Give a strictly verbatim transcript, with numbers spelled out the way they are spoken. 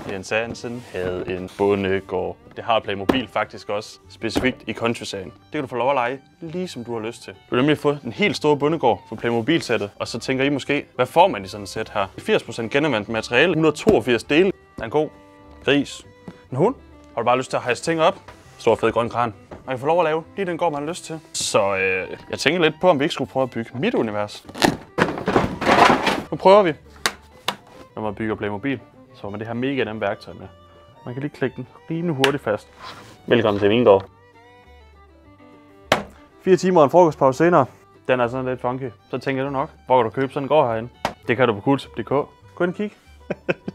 Jens Hansen havde en bondegård. Det har Playmobil faktisk også, specifikt i Countrysagen. Det kan du få lov at lege, lige som du har lyst til. Du vil nemlig få en helt stor bondegård for Playmobil-sættet, og så tænker I måske, hvad får man i sådan et sæt her? firs procent genanvendt materiale, et hundrede og toogfirs dele. Der er en god gris. En hund. Har du bare lyst til at hejse ting op? Stor fed grøn kran. Og jeg får lov at lave lige den gård, man har lyst til. Så øh, jeg tænker lidt på, om vi ikke skulle prøve at bygge mit univers. Nu prøver vi. Når man bygger Playmobil, så har man det her mega nemme værktøj med. Man kan lige klikke den rimelig hurtigt fast. Velkommen til min gård. Fire timer og en frokostpause senere. Den er sådan lidt funky. Så tænker du nok, hvor kan du købe sådan en gård herinde? Det kan du på kultip punktum d k. Gå ind og kig.